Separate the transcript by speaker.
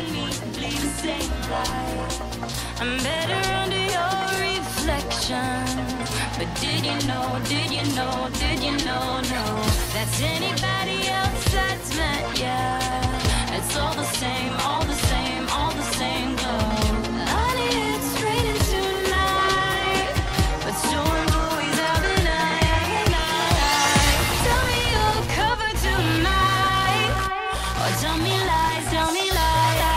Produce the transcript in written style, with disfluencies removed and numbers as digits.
Speaker 1: me, please say why. I'm better under your reflection. But did you know, no, that's anybody else that's meant, yeah. It's all the same, all the same, all the same glow. Honey, it's raining tonight, but storm boys out the night. Tell me you'll cover tonight, or tell me lies, tell me lies.